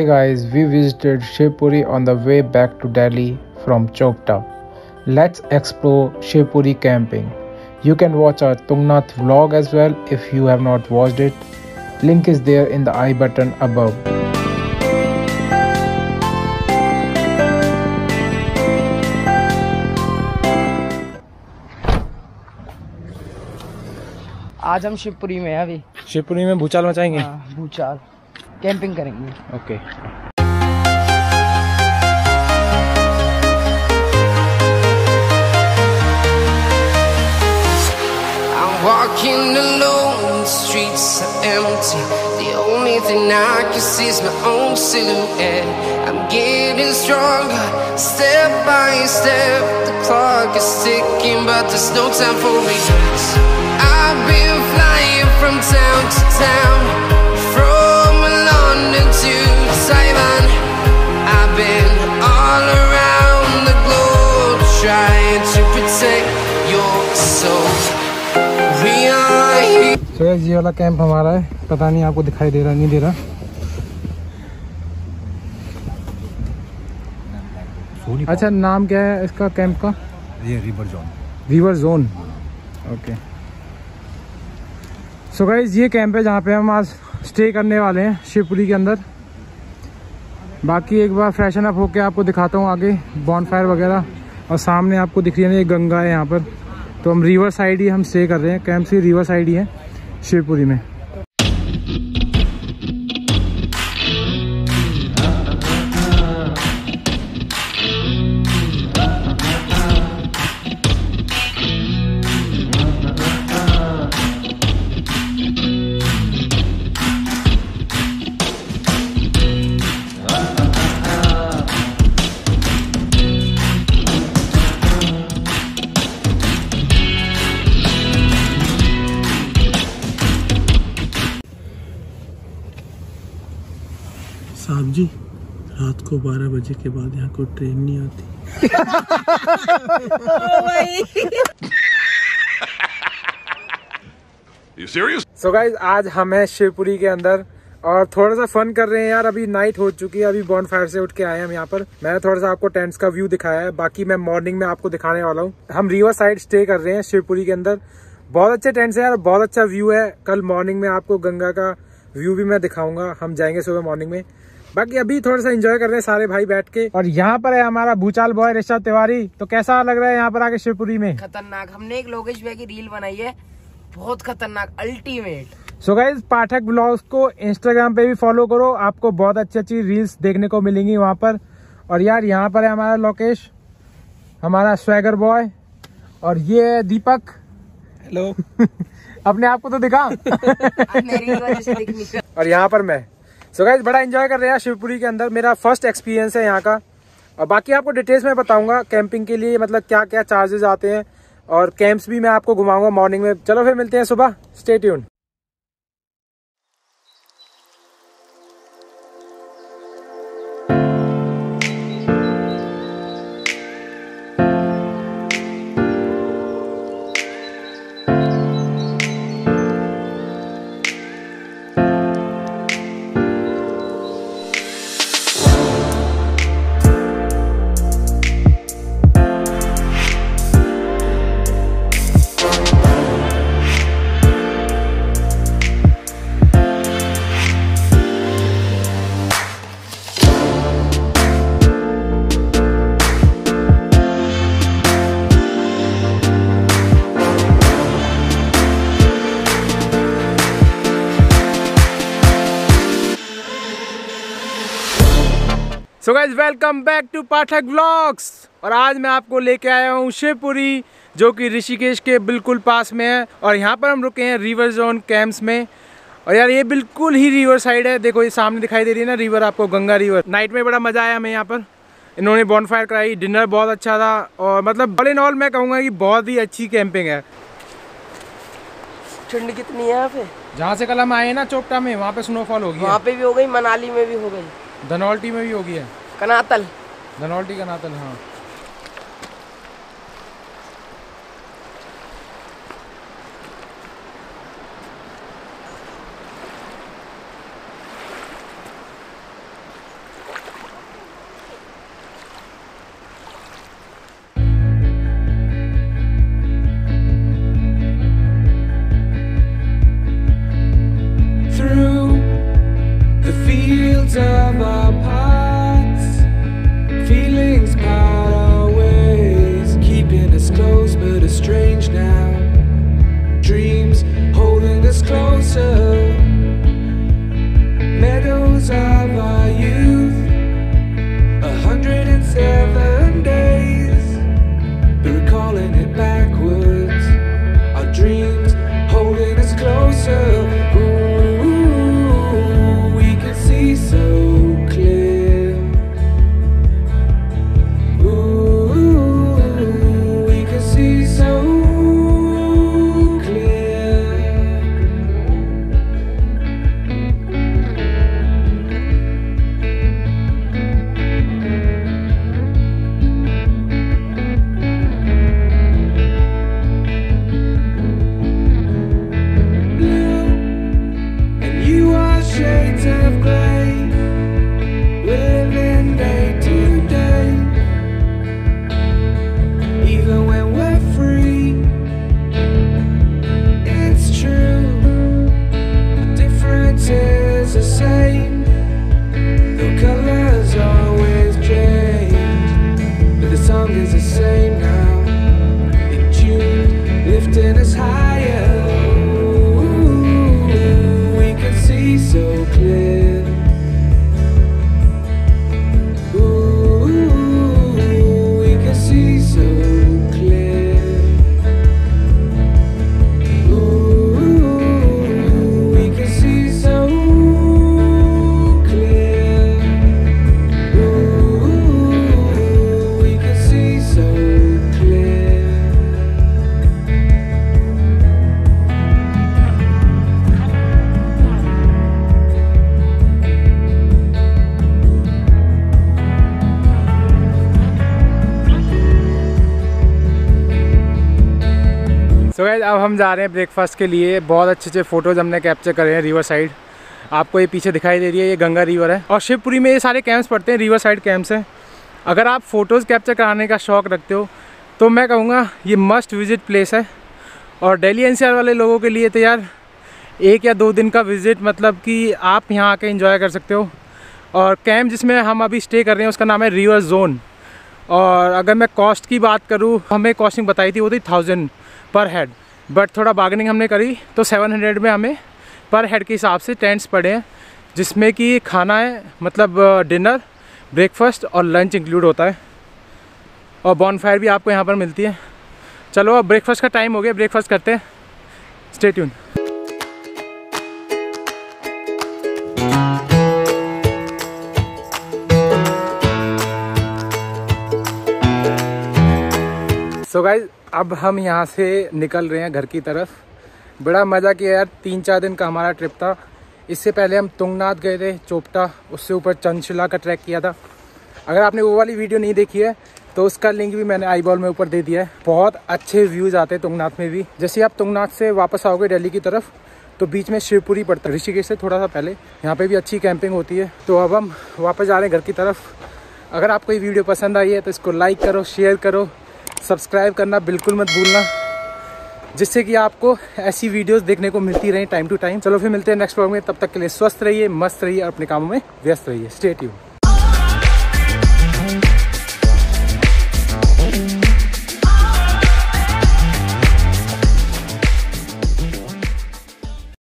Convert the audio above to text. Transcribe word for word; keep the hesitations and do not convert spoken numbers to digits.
guys, we visited Shivpuri on the way back to Delhi from Chopta. Let's explore Shivpuri camping. You can watch our Tungnath vlog as well if you have not watched it. Link is there in the I button above. आज हम शिवपुरी में हैं अभी। शिवपुरी में भूचाल मचाएंगे। हाँ, भूचाल camping करेंगे। Okay okay. Walking alone, the streets are empty. The only thing I can see is my own silhouette. I'm getting stronger, step by step. The clock is ticking, but there's no time for regrets. I've been flying from town to town, from London to Taiwan. I've been all around the globe, trying to protect your soul. तो so, ये वाला camp हमारा है, पता नहीं आपको दिखाई दे रहा नहीं दे रहा। अच्छा, नाम क्या है इसका कैंप का? ये river zone. River zone, okay. So guys, ये कैंप है जहाँ पे हम आज स्टे करने वाले हैं शिवपुरी के अंदर। बाकी एक बार फ्रेशन अप होके आपको दिखाता हूँ आगे बॉनफायर वगैरह। और सामने आपको दिख रही है ना, ये गंगा है यहाँ पर। तो हम रिवर साइड ही हम स्टे कर रहे हैं, कैंप से रिवर साइड ही है शिवपुरी में। साहब जी, रात को बारह बजे के बाद यहाँ को ट्रेन नहीं आती। You serious? So guys, आज हम हैं शिवपुरी के अंदर और थोड़ा सा फन कर रहे हैं यार। अभी नाइट हो चुकी है, अभी बॉनफायर से उठ के आए हम यहाँ पर। मैंने थोड़ा सा आपको टेंट्स का व्यू दिखाया है, बाकी मैं मॉर्निंग में आपको दिखाने वाला हूँ। हम रिवर साइड स्टे कर रहे हैं शिवपुरी के अंदर। बहुत अच्छे टेंट्स है यार, बहुत अच्छा व्यू है। कल मॉर्निंग में आपको गंगा का व्यू भी मैं दिखाऊंगा, हम जाएंगे सुबह मॉर्निंग में। बाकी अभी थोड़ा सा एंजॉय कर रहे हैं सारे भाई बैठ के। और यहाँ पर है हमारा भूचाल बॉय ऋषभ तिवारी। तो कैसा लग रहा है यहाँ पर आके शिवपुरी में? खतरनाक। हमने एक लोकेश भाई की रील बनाई है, बहुत खतरनाक, ultimate. So guys, Pathak blogs को इंस्टाग्राम पे भी फॉलो करो, आपको बहुत अच्छी अच्छी रील्स देखने को मिलेंगी वहाँ पर। और यार यहाँ पर है हमारा लोकेश, हमारा स्वैगर बॉय। और ये है दीपक। हेलो। अपने आप को तो दिखा। और यहाँ पर मैं। सो गाइस, बड़ा एंजॉय कर रहे हैं शिवपुरी के अंदर। मेरा फर्स्ट एक्सपीरियंस है यहाँ का। और बाकी आपको डिटेल्स में बताऊंगा कैंपिंग के लिए मतलब क्या क्या चार्जेस आते हैं, और कैंप्स भी मैं आपको घुमाऊंगा मॉर्निंग में। चलो फिर मिलते हैं सुबह, stay tuned. So guys, welcome back to Pathak vlogs. और आज मैं आपको लेके आया हूँ शिवपुरी, जो कि ऋषिकेश के बिल्कुल पास में है। और यहाँ पर हम रुके हैं रिवर जोन कैंप्स में। और यार ये बिल्कुल ही रिवर साइड है। देखो ये सामने दिखाई दे रही है ना रिवर, आपको गंगा रिवर। नाइट में बड़ा मजा आया हमें यहाँ पर। इन्होंने बॉनफायर कराई, डिनर बहुत अच्छा था। और मतलब ऑल इन ऑल मैं कहूँगा कि बहुत ही अच्छी कैंपिंग है। ठंड कितनी है यहाँ पे? जहाँ से कल हम आए ना चोपटा में, वहाँ पे स्नोफॉल होगी। वहाँ पे भी हो गई, मनाली में भी हो गई, धनौल्टी में भी होगी है। कनातल, धनौल्टी कनातल, हाँ। fields of our paths, feelings part our ways, keeping us close but estranged now. Dreams holding us closer, meadows of our youth, a hundred and seven days, but recalling it backwards. Our dreams holding us closer. Ooh, we can see so clear. Ooh, we can see so clear. Blue and you are shades of grey, living day to day. Even when we're free, it's true, the difference is the same. The colors always change, but the song is the same now. In June, lifting us higher. Ooh, we can see so clear. Ooh, we can see so clear. Ooh, we can see so clear. Ooh, we can see so clear. So guys अब हम जा रहे हैं breakfast के लिए। बहुत अच्छे अच्छे फ़ोटोज़ हमने कैप्चर करे हैं रिवर साइड। आपको ये पीछे दिखाई दे रही है, ये गंगा रिवर है और शिवपुरी में ये सारे कैंप्स पड़ते हैं, रिवर साइड कैंप्स हैं। अगर आप फ़ोटोज़ कैप्चर कराने का शौक़ रखते हो तो मैं कहूँगा ये मस्ट विज़िट प्लेस है। और दिल्ली एन सी आर वाले लोगों के लिए तो यार एक या दो दिन का विज़िट मतलब कि आप यहाँ आके एंजॉय कर सकते हो। और कैंप जिसमें हम अभी स्टे कर रहे हैं उसका नाम है रिवर जोन। और अगर मैं कॉस्ट की बात करूँ, हमें कॉस्टिंग बताई थी वो थी थाउजेंड पर हेड, बट थोड़ा बार्गेनिंग हमने करी तो सेवन हंड्रेड में हमें पर हेड के हिसाब से टेंट्स पड़े हैं, जिसमें कि खाना है मतलब डिनर, ब्रेकफास्ट और लंच इंक्लूड होता है। और बॉनफायर भी आपको यहाँ पर मिलती है। चलो अब ब्रेकफास्ट का टाइम हो गया, ब्रेकफास्ट करते हैं। Stay tune. सो गाइज अब हम यहाँ से निकल रहे हैं घर की तरफ। बड़ा मज़ा किया यार, तीन चार दिन का हमारा ट्रिप था। इससे पहले हम तुंगनाथ गए थे, चोपटा, उससे ऊपर चंचला का ट्रैक किया था। अगर आपने वो वाली वीडियो नहीं देखी है तो उसका लिंक भी मैंने आई बॉल में ऊपर दे दिया है। बहुत अच्छे व्यूज़ आते हैं तुंगनाथ में भी। जैसे आप तुंगनाथ से वापस आओगे दिल्ली की तरफ तो बीच में शिवपुरी पड़ता है, ऋषिकेश से थोड़ा सा पहले। यहाँ पे भी अच्छी कैंपिंग होती है। तो अब हम वापस जा रहे हैं घर की तरफ। अगर आपको ये वीडियो पसंद आई है तो इसको लाइक करो, शेयर करो, सब्सक्राइब करना बिल्कुल मत भूलना, जिससे कि आपको ऐसी वीडियोस देखने को मिलती रहे टाइम टू टाइम। चलो फिर मिलते हैं नेक्स्ट व्लॉग में। तब तक के लिए स्वस्थ रहिए, मस्त रहिए और अपने कामों में व्यस्त रहिए। Stay tuned.